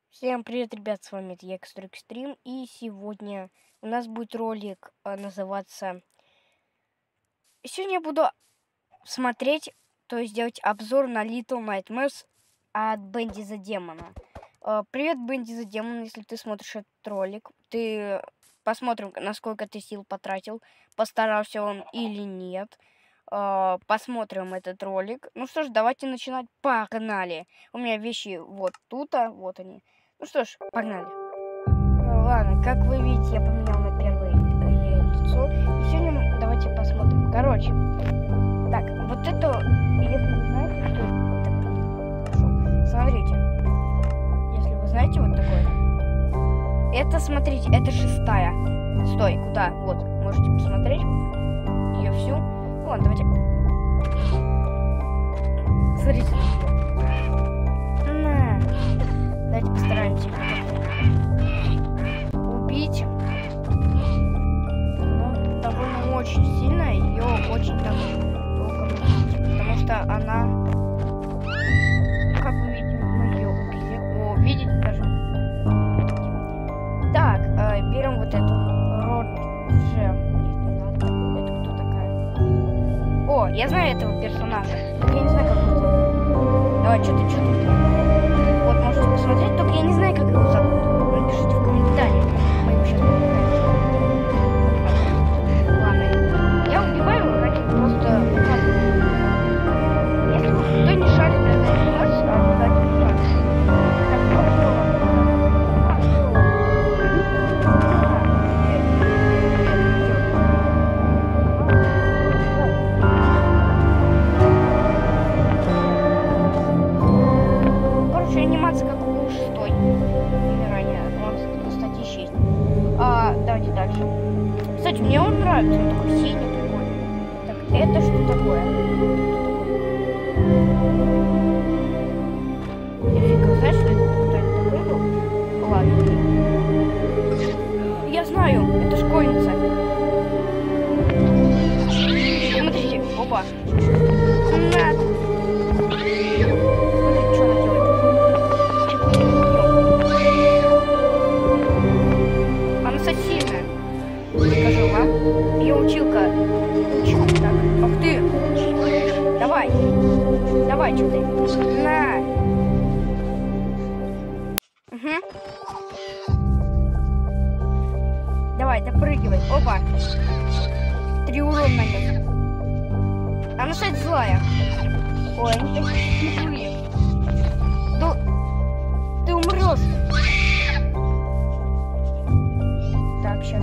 Всем привет, ребят, с вами я, Экстрим, и сегодня у нас будет ролик называться... Сегодня я буду смотреть, то есть делать обзор на Little Nightmares от Бенди the Demon. Привет, Бенди the Demon, если ты смотришь этот ролик. Посмотрим, насколько ты сил потратил, постарался он или нет. Посмотрим этот ролик. Ну что ж, давайте начинать. Погнали. У меня вещи вот тут, вот они. Ну что ж, погнали. Ладно, как вы видите, я поменял на первое лицо. И сегодня давайте посмотрим. Короче, так, вот это, если вы знаете, что это такое, смотрите. Если вы знаете вот такое. Это, смотрите, это 6-я. Стой, куда? Вот, можете посмотреть ее всю. Ну ладно, давайте. Смотрите. Давайте постараемся убить. Но довольно очень сильно. Ее очень долго убить. Потому что она... Как вы видите, мы ее убили. О, видите даже. Так, берем вот эту Роджер. Нет, не надо. Это кто такая? О, я знаю этого персонажа. Я не знаю, как его зовут. Давай, что ты? Вот, можете посмотреть, только я не знаю, как его зовут. Напишите в комментариях. Мы его сейчас попытаемся. Ладно, я убиваю ради просто показывать. Если кто не шарит, это не может, а кстати, не шарит. Как у 6-й умирания. Он, кстати, еще есть. Давайте дальше. Кстати, мне он нравится. Он такой синий, прикольный. Так, это что такое? Я фиг знаю, что это такой был. Ладно. Я знаю, это школьница. Смотрите, опа. Скажу вам, ее училка. Так, ах ты! Давай, что ты? На! Угу. Давай, допрыгивай. Опа! 3 урона нанес. Она, кстати, злая. Ой, они такие злые. Ты умрешь. Так, сейчас.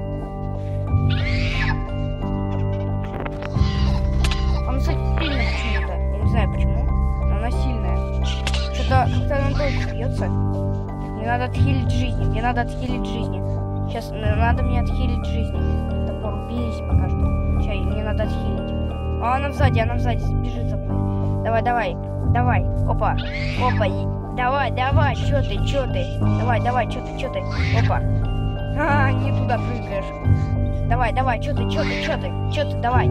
Она, кстати, сильная почему-то. Я не знаю почему, но она сильная. Что-то как-то она долго бьется. Мне надо отхилить жизни. Сейчас надо мне отхилить жизни. Топор, бейся пока что. Сейчас мне надо отхилить. Она сзади бежит за мной. Давай. Опа. Давай, чё ты? Давай, чё ты? Опа. Не туда прыгаешь. Давай, чё ты, давай.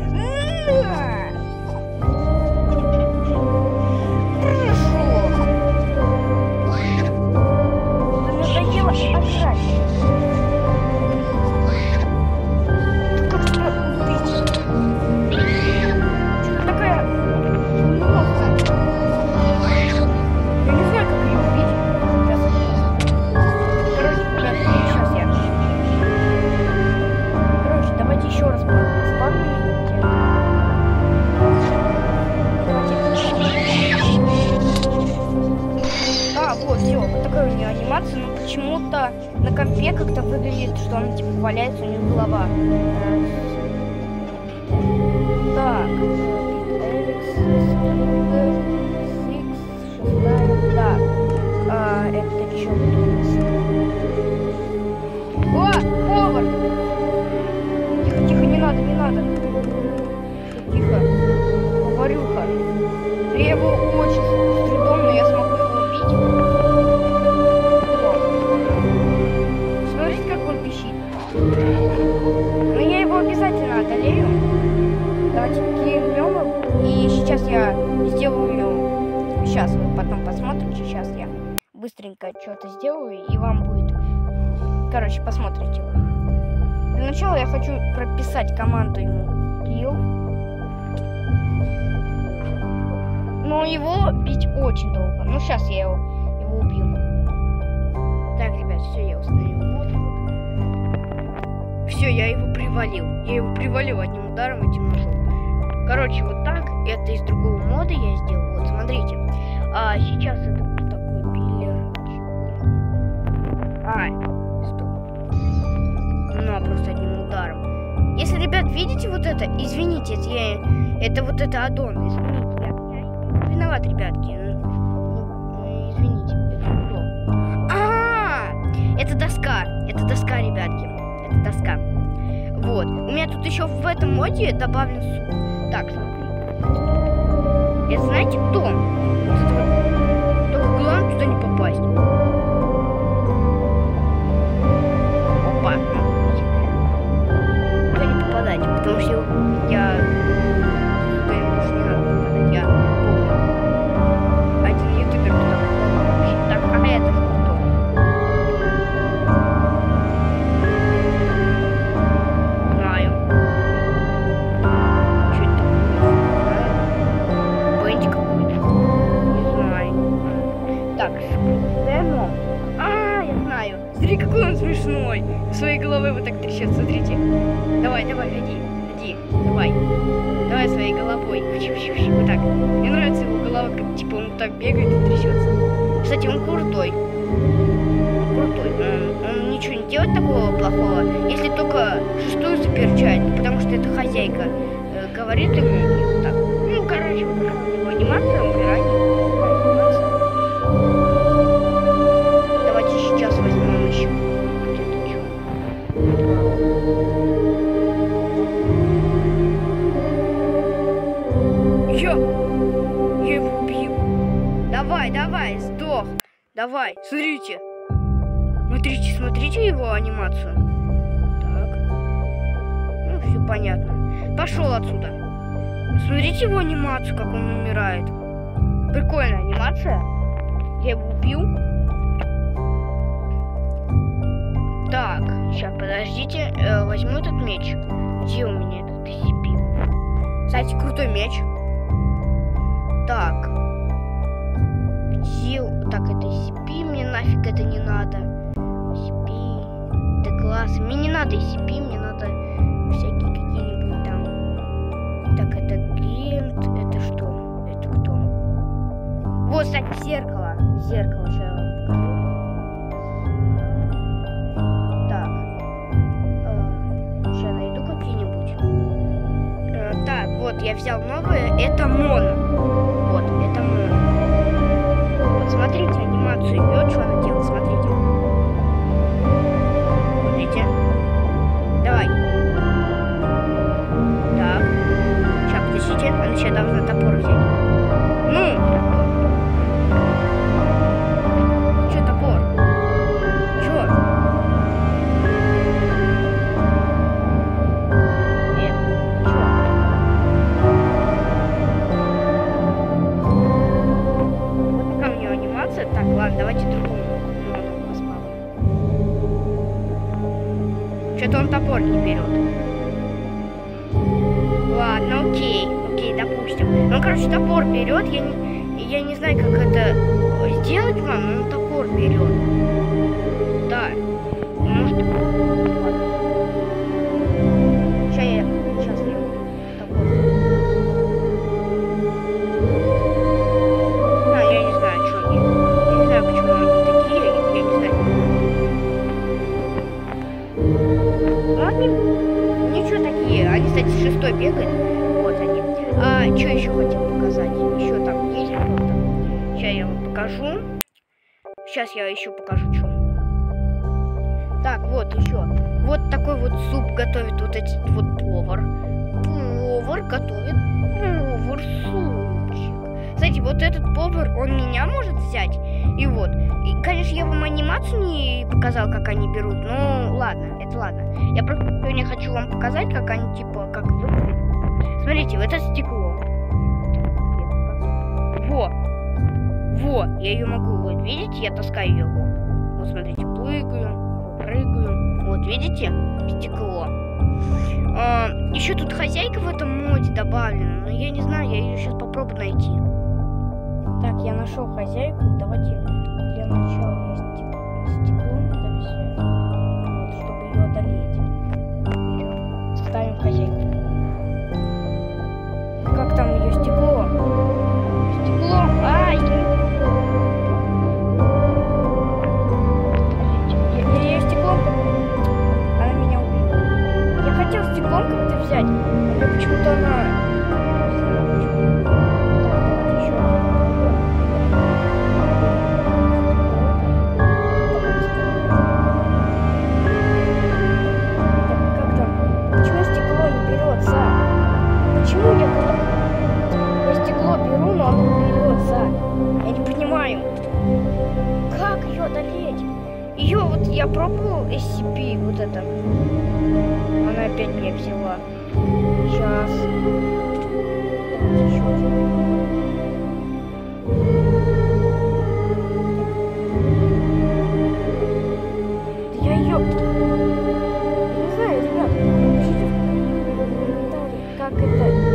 Хорошо. Да надоело играть. Что такая неловкая. Я не знаю, как ее убить. Короче, давайте еще раз спамим. Вот, все, вот такая у нее анимация, но почему-то на компе как-то выглядит, что она типа валяется, у нее голова. Так, так, это что тут у нас? О, повар! Тихо, не надо. Тихо, поварюха. Я его очень с трудом, но я смогу его убить. Смотрите, как он пищит. Но я его обязательно одолею. Давайте кильнем его. И сейчас я сделаю... Сейчас вы потом посмотрите. Сейчас быстренько что-то сделаю, и вам будет... Короче, посмотрите вы. Для начала я хочу прописать команду ему kill. Но его бить очень долго. Ну, сейчас я его убью. Так, ребят, все, я установил мод. Все, я его привалил. Я его привалил одним ударом этим ножом. Короче, вот так. Это из другого мода я сделал. Вот, смотрите. А сейчас это кто такой пиллер? Стоп. Ну, просто одним ударом. Если, ребят, видите вот это, извините, это вот это аддон. Извините, я виноват, ребятки. Извините, это доска. Это доска, ребятки. Это доска. Вот. У меня тут еще в этом моде добавлен суп. Так, смотри. Это знаете кто? Только главное туда не попасть. Опа. Туда не попадать, потому что я... Туда больше не надо попадать. Я помню. Один ютубер туда попал вообще. Так, а это что? Смотри, какой он смешной. Своей головой вот так трясет, смотрите. Давай, иди, давай. Давай своей головой. Вот так. Мне нравится его голова, как типа он так бегает и трясется. Кстати, он крутой. Он ничего не делает такого плохого, если только шестую заперчать, потому что это хозяйка говорит ему и вот так. Ну, короче, его анимация, умирание. Сейчас возьмем еще где-то что. Я его убью. Давай, сдох. Давай, смотрите. Смотрите его анимацию. Так. Ну, все понятно. Пошел отсюда. Смотрите его анимацию, как он умирает. Прикольная анимация. Я его убил. Так, сейчас, подождите, возьму этот меч. Где у меня этот SCP? Кстати, крутой меч. Так. Где... Так, это SCP, мне нафиг это не надо. SCP... Это класс. Мне не надо SCP, мне надо всякие какие-нибудь там... Так, это Гринт, это что? Это кто? Вот, кстати, зеркало. Зеркало, сейчас я вам покажу. Так, вот, я взял новое, это Мона. Вот, это Мона. Вот, смотрите анимацию ее, что она делает, смотрите. Смотрите. Давай. Так. Сейчас, подождите, она сейчас должна топор взять. Ну! Че топор? Че? Так, ладно, давайте другую посмотрим. Что-то он топор не берет. Ладно, окей, допустим. Ну, короче, топор берет. Я не знаю, как это сделать вам, но он топор берет. Да. Может... Сейчас я топор. Я не знаю, что они. Я не знаю, почему они такие. Я не знаю. Ну, они ничего такие. Они, кстати, шестой бегают. Вот они. Что еще хотел показать? Еще там есть кто-то. Сейчас я вам покажу. Сейчас я еще покажу, что. Так, вот еще. Вот такой вот суп готовит вот этот вот повар. Повар готовит повар-супчик. Кстати, вот этот повар, он меня может взять. И вот. И, конечно, я вам анимацию не показал, как они берут. Ну, ладно, это ладно. Я просто сегодня хочу вам показать, как они, типа, как выглядят. Смотрите, вот это стекло. Во, я ее могу, вот, видите, я таскаю его. Вот смотрите, прыгаю. Вот, видите, стекло. Еще тут хозяйка в этом моде добавлена, но я не знаю, я ее сейчас попробую найти. Так, я нашел хозяйку. Давайте для начала стеклом это взять, вот, чтобы ее одолеть. Берем, ставим хозяйку. Как там ее стекло? Стекло, ай! Я ее стеклом, она меня убила. Я хотел стеклом как-то взять, но почему-то она... Почему я стекло беру, но оно берется? Я не понимаю. Как ее одолеть? Ее вот я пробовал SCP, вот это. Она опять меня взяла. Сейчас. Еще раз. Да я ее... Не знаю, ребят, напишите в комментариях, как это...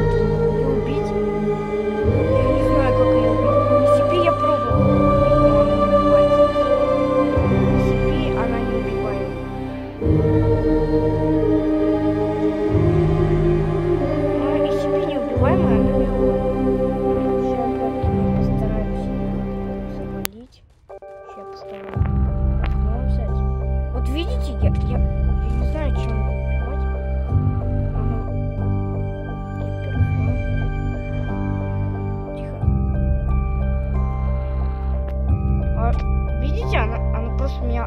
Вот видите, я не знаю, чем убивать. Тихо. Видите, она просто меня...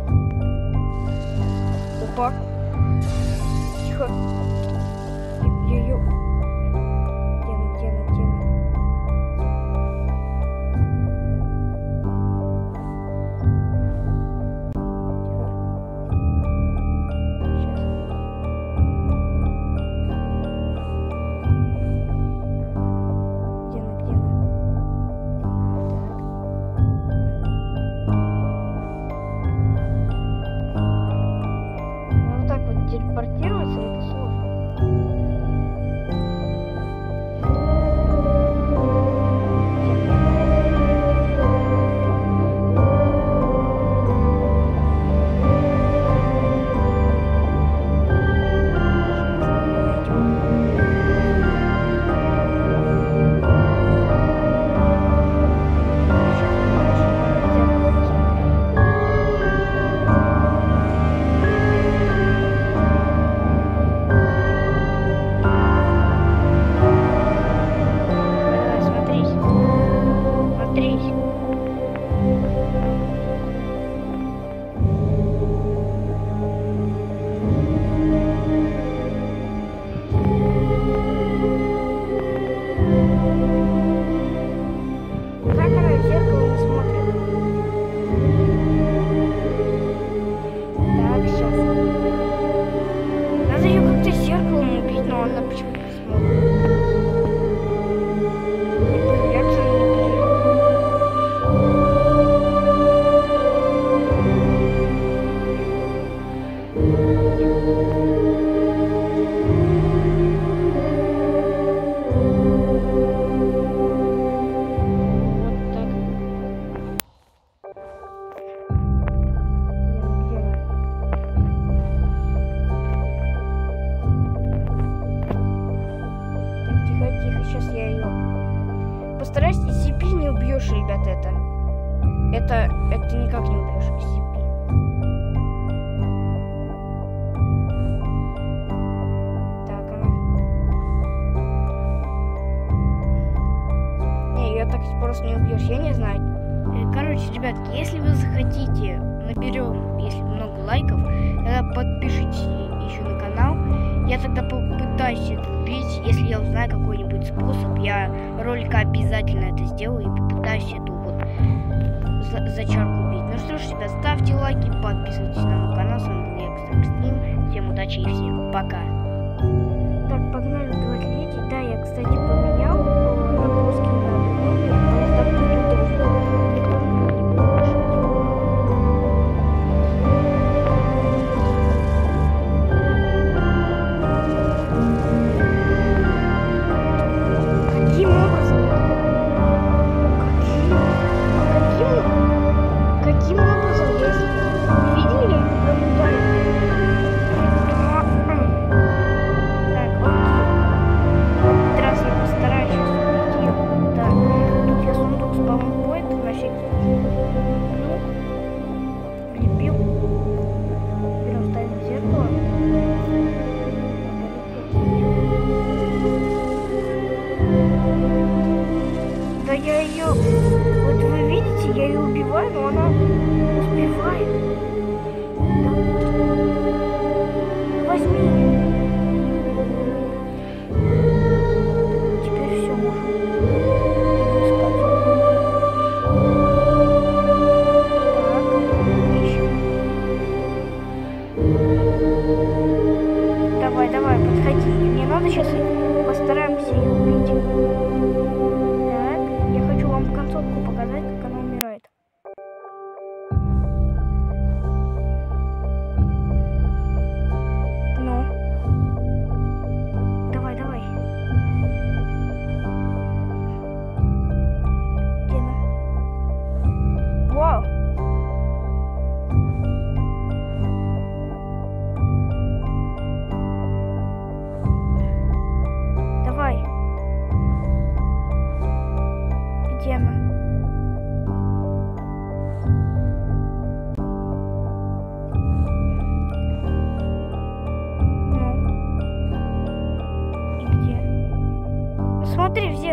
Опа. Тихо. Я ее... Где она? Телепортироваться это сложно. Сейчас я ее постараюсь. SCP не убьешь, ребят, это никак не убьешь SCP. Так, она. Не, ее так просто не убьешь, я не знаю. Короче, ребятки, если вы захотите, наберем, если много лайков, тогда подпишитесь еще на канал. Я тогда попытаюсь это убить. Если я узнаю какой-нибудь способ, я ролик обязательно это сделаю и попытаюсь эту вот зачарку убить. Ну что ж, ребят, ставьте лайки, подписывайтесь на мой канал. С вами был я, Экстрим. Всем удачи и всем пока. Так, погнали убивать леди. Да, я, кстати, поменял на плоский на другой.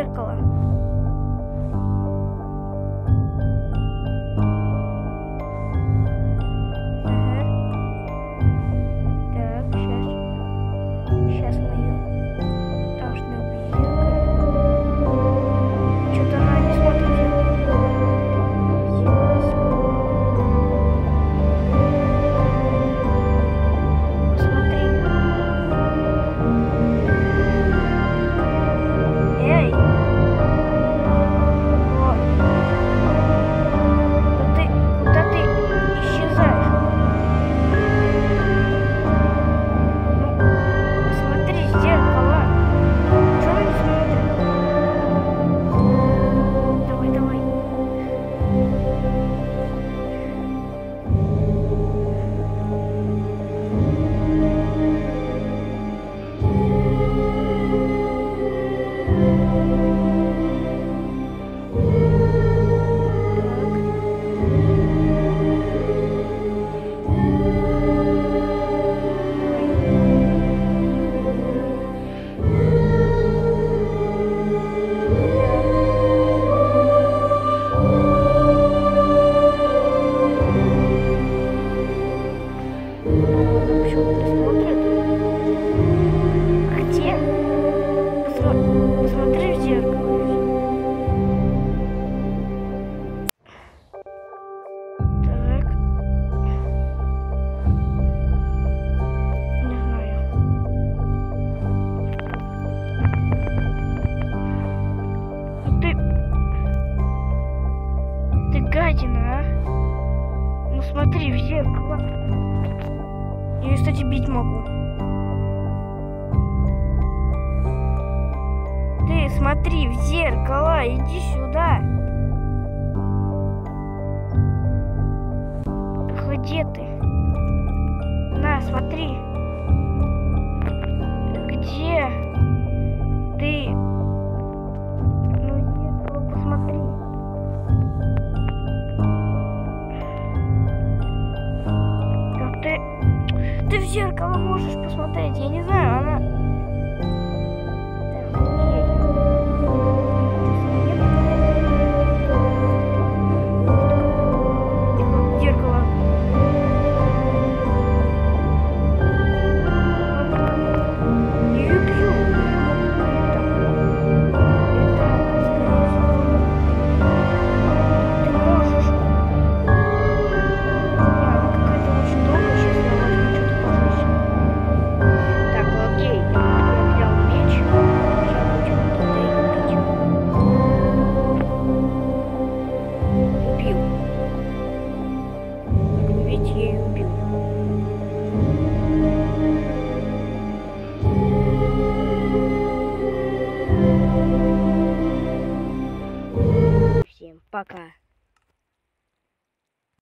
зеркало. Ага. Так, сейчас мы ее должны увидеть зеркало. Что-то она не смотрит в зеркало. Посмотри. Эй! Вот. Куда ты исчезаешь? Ну, посмотри в зеркало. Чего не смотрит? Давай, давай. Почему не смотрит? А где? Посмотри в зеркало. Так. Не знаю. Ты гадина, а? Ну смотри в зеркало. Я, кстати, бить могу. Ты смотри в зеркало, иди сюда. Где ты? На, смотри. Где ты? Ну, в зеркало посмотри. Ты в зеркало можешь посмотреть, я не знаю, она... Так, окей. Зеркало. Я ее бью. Ты можешь. Она какая-то очень долгая, сейчас я возьму что-то пожестче. Так, окей. Я взял меч. Сейчас будем туда ее бить. Убил. Как вы видите, я ее убил. Всем пока.